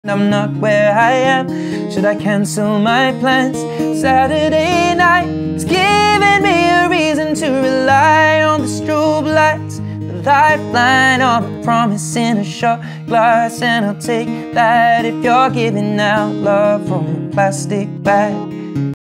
I'm not where I am. Should I cancel my plans? Saturday night is giving me a reason to rely on the strobe lights, the lifeline, or the promise in a shot glass. And I'll take that if you're giving out love from a plastic bag.